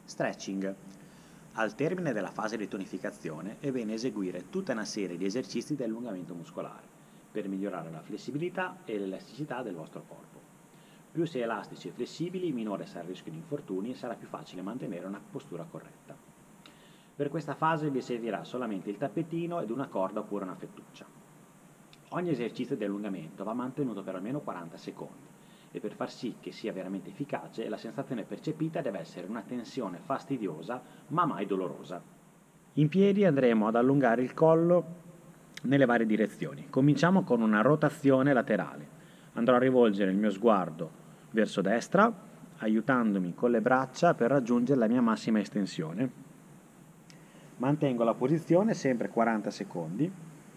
Stretching. Al termine della fase di tonificazione è bene eseguire tutta una serie di esercizi di allungamento muscolare per migliorare la flessibilità e l'elasticità del vostro corpo. Più si è elastici e flessibili, minore sarà il rischio di infortuni e sarà più facile mantenere una postura corretta. Per questa fase vi servirà solamente il tappetino ed una corda oppure una fettuccia. Ogni esercizio di allungamento va mantenuto per almeno 40 secondi e per far sì che sia veramente efficace la sensazione percepita deve essere una tensione fastidiosa ma mai dolorosa. In piedi andremo ad allungare il collo nelle varie direzioni. Cominciamo con una rotazione laterale. Andrò a rivolgere il mio sguardo verso destra, aiutandomi con le braccia per raggiungere la mia massima estensione. Mantengo la posizione sempre 40 secondi.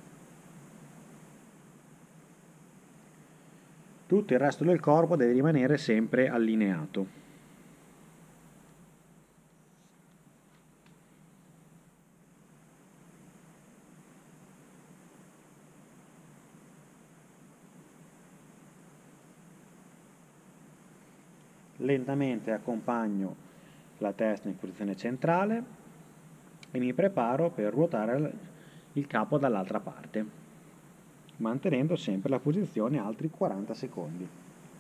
Tutto il resto del corpo deve rimanere sempre allineato. Lentamente accompagno la testa in posizione centrale e mi preparo per ruotare il capo dall'altra parte, mantenendo sempre la posizione altri 40 secondi.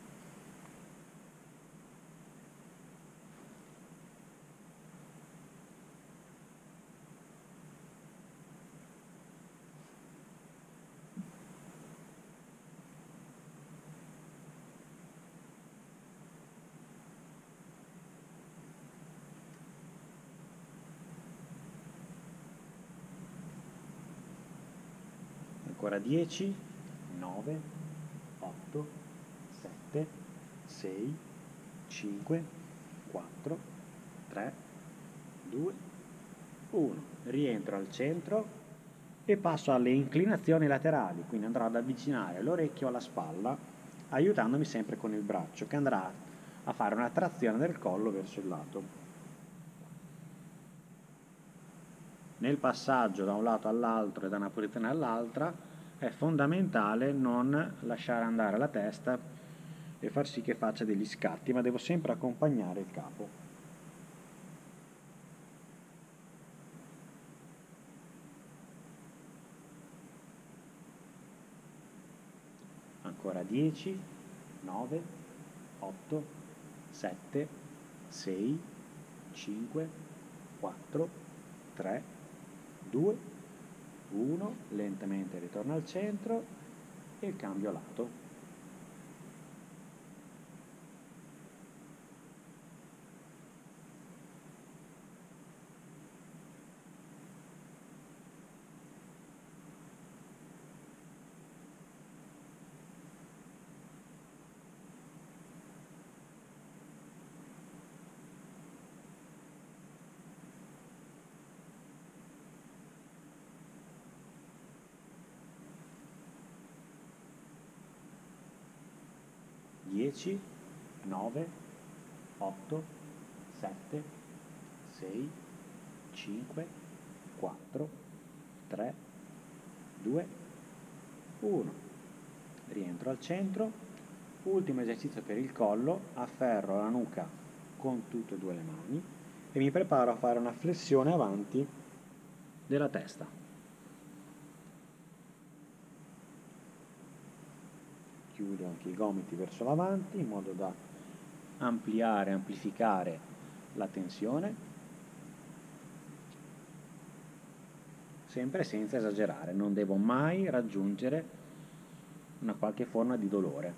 Ancora 10, 9, 8, 7, 6, 5, 4, 3, 2, 1. Rientro al centro e passo alle inclinazioni laterali, quindi andrò ad avvicinare l'orecchio alla spalla, aiutandomi sempre con il braccio, che andrà a fare una trazione del collo verso il lato. Nel passaggio da un lato all'altro e da una posizione all'altra è fondamentale non lasciare andare la testa e far sì che faccia degli scatti, ma devo sempre accompagnare il capo. Ancora 10, 9, 8, 7, 6, 5, 4, 3, 2, 1, lentamente ritorno al centro e cambio lato. Dieci, 9, 8, 7, 6, 5, 4, 3, 2, 1. Rientro al centro. Ultimo esercizio per il collo, afferro la nuca con tutte e due le mani e mi preparo a fare una flessione avanti della testa. Chiudo anche i gomiti verso l'avanti in modo da amplificare la tensione, sempre senza esagerare, non devo mai raggiungere una qualche forma di dolore.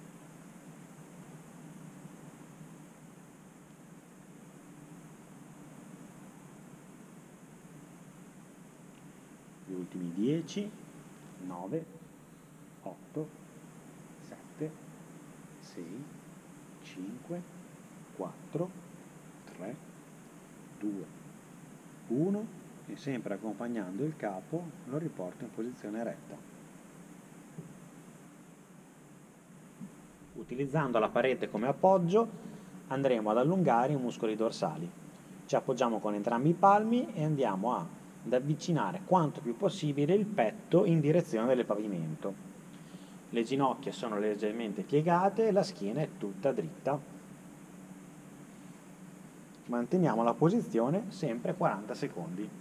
Gli ultimi 10, 9, 8, 7, 6, 5, 4, 3, 2, 1 e sempre accompagnando il capo lo riporto in posizione retta. Utilizzando la parete come appoggio andremo ad allungare i muscoli dorsali. Ci appoggiamo con entrambi i palmi e andiamo ad avvicinare quanto più possibile il petto in direzione del pavimento. Le ginocchia sono leggermente piegate e la schiena è tutta dritta. Manteniamo la posizione sempre 40 secondi.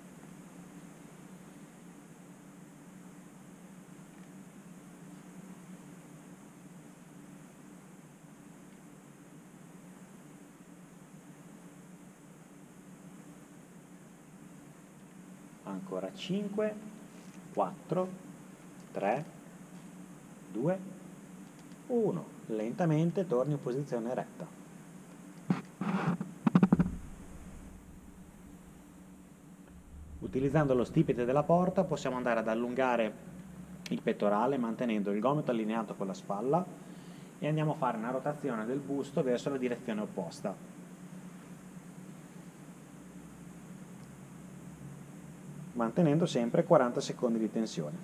Ancora 5, 4, 3, 2, 1. Lentamente torni in posizione retta. Utilizzando lo stipite della porta possiamo andare ad allungare il pettorale mantenendo il gomito allineato con la spalla e andiamo a fare una rotazione del busto verso la direzione opposta. Mantenendo sempre 40 secondi di tensione.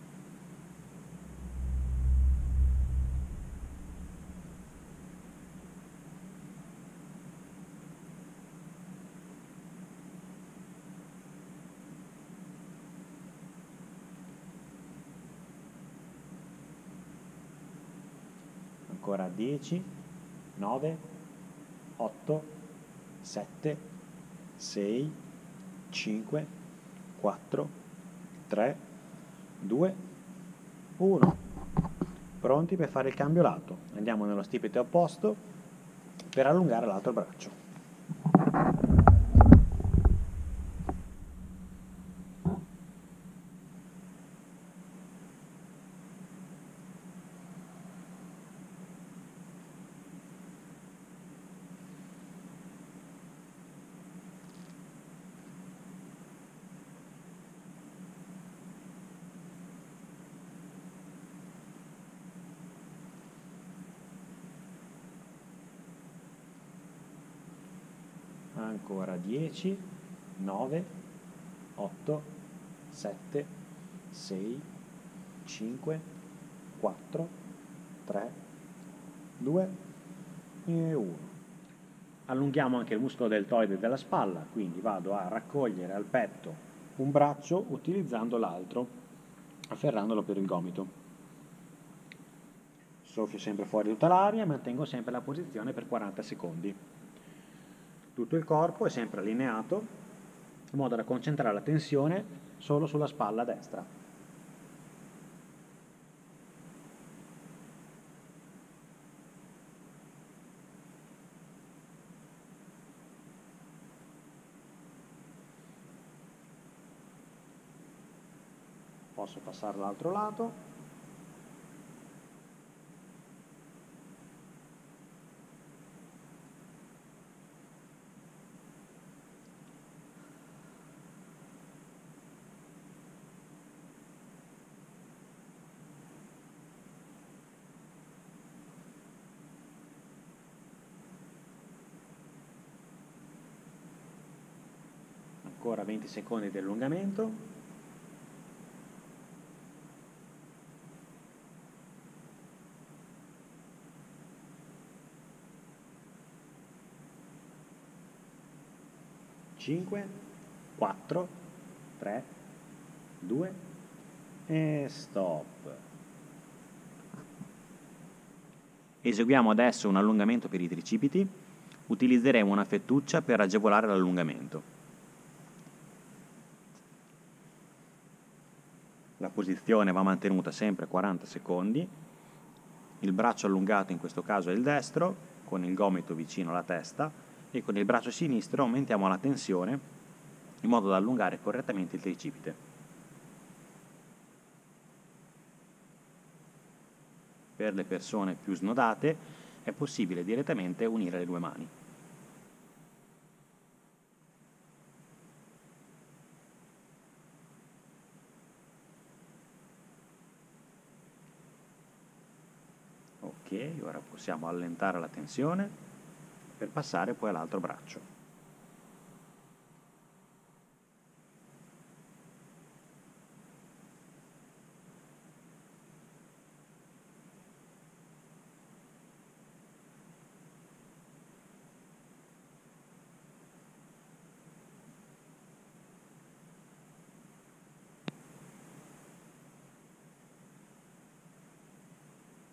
Ancora 10, 9, 8, 7, 6, 5, 4, 3, 2, 1. Pronti per fare il cambio lato. Andiamo nello stipite opposto per allungare l'altro braccio. Ancora 10, 9, 8, 7, 6, 5, 4, 3, 2 e 1. Allunghiamo anche il muscolo deltoide della spalla, quindi vado a raccogliere al petto un braccio utilizzando l'altro, afferrandolo per il gomito. Soffio sempre fuori tutta l'aria e mantengo sempre la posizione per 40 secondi. Tutto il corpo è sempre allineato, in modo da concentrare la tensione solo sulla spalla destra. Posso passare all'altro lato. Ancora 20 secondi di allungamento. Cinque, 4, 3, 2 e stop. Eseguiamo adesso un allungamento per i tricipiti. Utilizzeremo una fettuccia per agevolare l'allungamento. La posizione va mantenuta sempre 40 secondi, il braccio allungato in questo caso è il destro, con il gomito vicino alla testa, e con il braccio sinistro aumentiamo la tensione in modo da allungare correttamente il tricipite. Per le persone più snodate è possibile direttamente unire le due mani. Ok, ora possiamo allentare la tensione per passare poi all'altro braccio.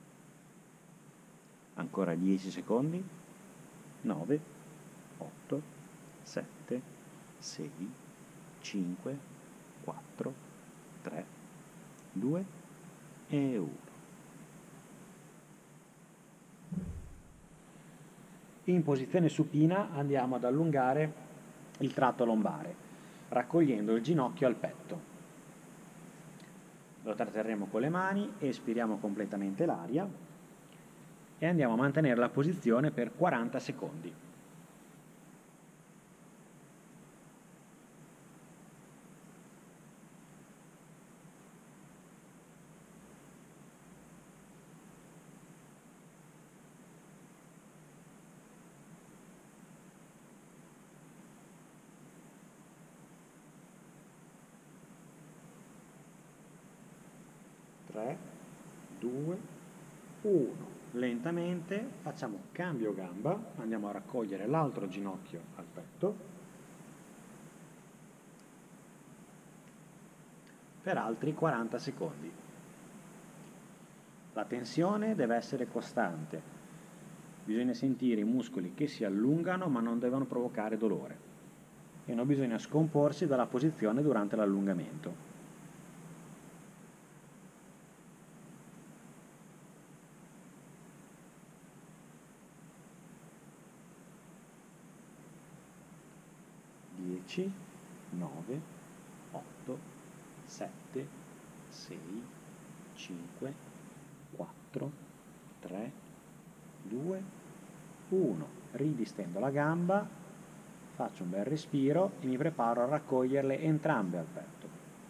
Ancora 10 secondi, 9, 8, 7, 6, 5, 4, 3, 2 e 1. In posizione supina andiamo ad allungare il tratto lombare, raccogliendo il ginocchio al petto. Lo tratterremo con le mani, espiriamo completamente l'aria e andiamo a mantenere la posizione per 40 secondi. Tre, 2, 1. Lentamente facciamo cambio gamba, andiamo a raccogliere l'altro ginocchio al petto per altri 40 secondi. La tensione deve essere costante, bisogna sentire i muscoli che si allungano ma non devono provocare dolore e non bisogna scomporsi dalla posizione durante l'allungamento. Dieci, 9, 8, 7, 6, 5, 4, 3, 2, 1. Ridistendo la gamba, faccio un bel respiro e mi preparo a raccoglierle entrambe al petto.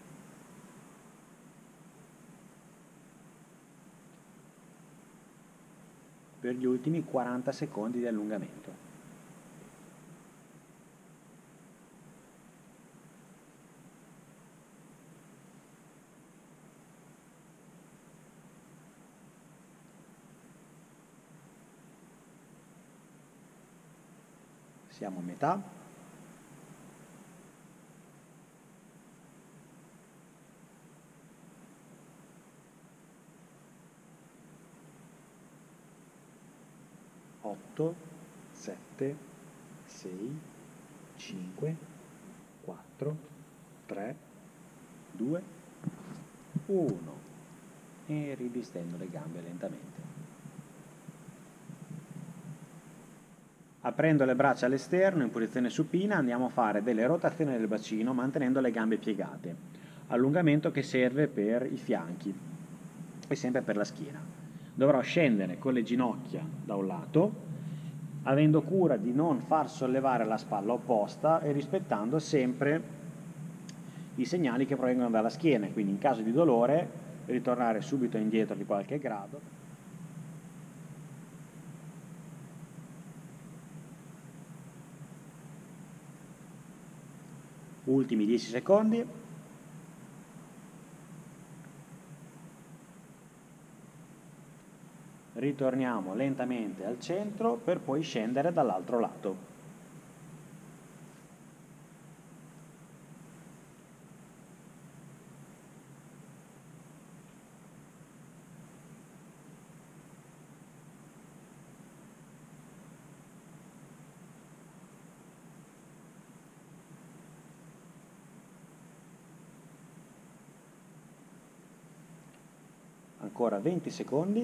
Per gli ultimi 40 secondi di allungamento. Siamo a metà. Otto, 7, 6, 5, 4, 3, 2, 1 e ridistendo le gambe lentamente. Aprendo le braccia all'esterno in posizione supina andiamo a fare delle rotazioni del bacino mantenendo le gambe piegate, allungamento che serve per i fianchi e sempre per la schiena. Dovrò scendere con le ginocchia da un lato, avendo cura di non far sollevare la spalla opposta e rispettando sempre i segnali che provengono dalla schiena, quindi in caso di dolore ritornare subito indietro di qualche grado. Ultimi 10 secondi. Ritorniamo lentamente al centro per poi scendere dall'altro lato. Ancora 20 secondi.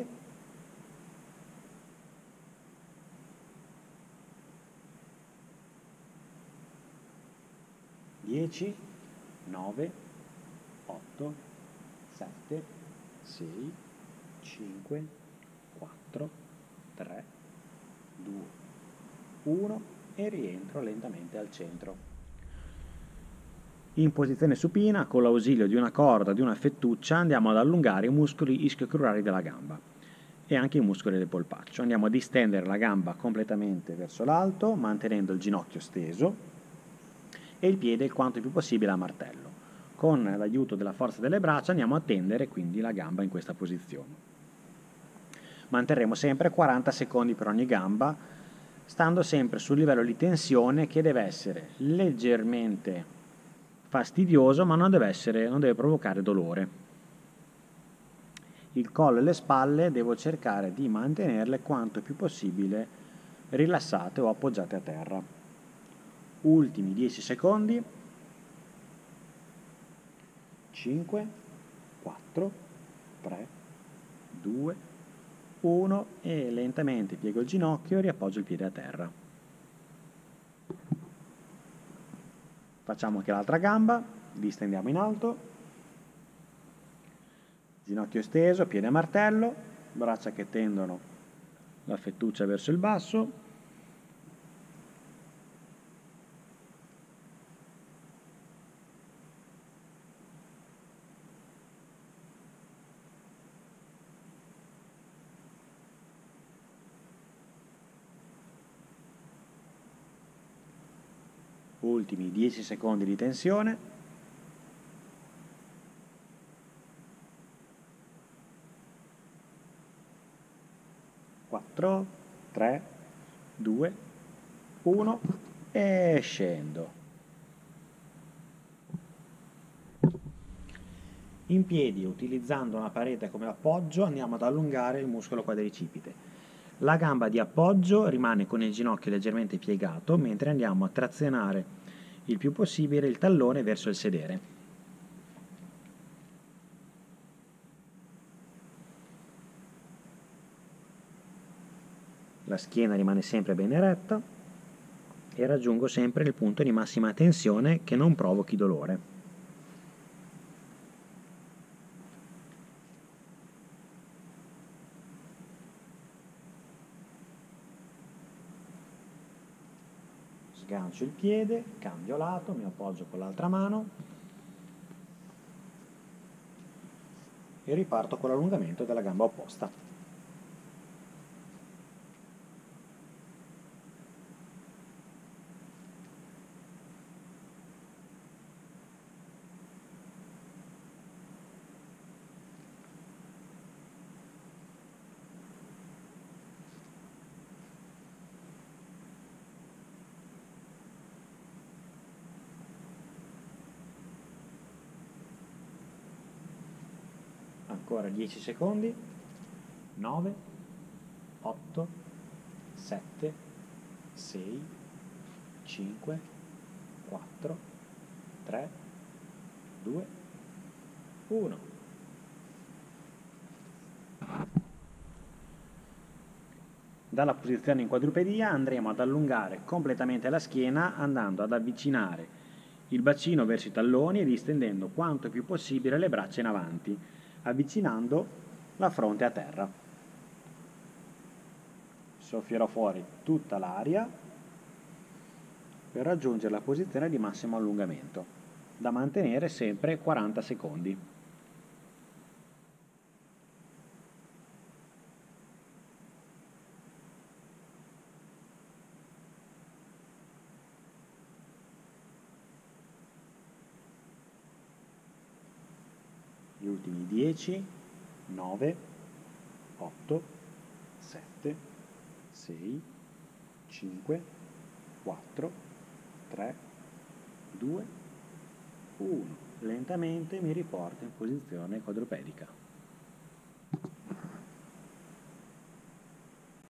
Dieci, 9, 8, 7, 6, 5, 4, 3, 2, 1 e rientro lentamente al centro. In posizione supina, con l'ausilio di una corda o di una fettuccia, andiamo ad allungare i muscoli ischiocrurali della gamba e anche i muscoli del polpaccio. Andiamo a distendere la gamba completamente verso l'alto, mantenendo il ginocchio steso e il piede il quanto più possibile a martello. Con l'aiuto della forza delle braccia andiamo a tendere quindi la gamba in questa posizione. Manterremo sempre 40 secondi per ogni gamba, stando sempre sul livello di tensione che deve essere leggermente fastidioso, ma non deve provocare dolore. Il collo e le spalle devo cercare di mantenerle quanto più possibile rilassate o appoggiate a terra. ultimi 10 secondi, 5, 4, 3, 2, 1 e lentamente piego il ginocchio e riappoggio il piede a terra. Facciamo anche l'altra gamba, distendiamo in alto, ginocchio steso, piede a martello, braccia che tendono la fettuccia verso il basso. Ultimi 10 secondi di tensione. 4, 3, 2, 1 e scendo. In piedi, utilizzando una parete come appoggio, andiamo ad allungare il muscolo quadricipite. La gamba di appoggio rimane con il ginocchio leggermente piegato, mentre andiamo a trazionare il più possibile il tallone verso il sedere. La schiena rimane sempre ben eretta e raggiungo sempre il punto di massima tensione che non provochi dolore. Sgancio il piede, cambio lato, mi appoggio con l'altra mano e riparto con l'allungamento della gamba opposta. Ancora 10 secondi, 9, 8, 7, 6, 5, 4, 3, 2, 1. Dalla posizione in quadrupedia andremo ad allungare completamente la schiena andando ad avvicinare il bacino verso i talloni e distendendo quanto più possibile le braccia in avanti, avvicinando la fronte a terra. Soffierò fuori tutta l'aria per raggiungere la posizione di massimo allungamento, da mantenere sempre 40 secondi. Gli ultimi 10, 9, 8, 7, 6, 5, 4, 3, 2, 1. Lentamente mi riporto in posizione quadrupedica.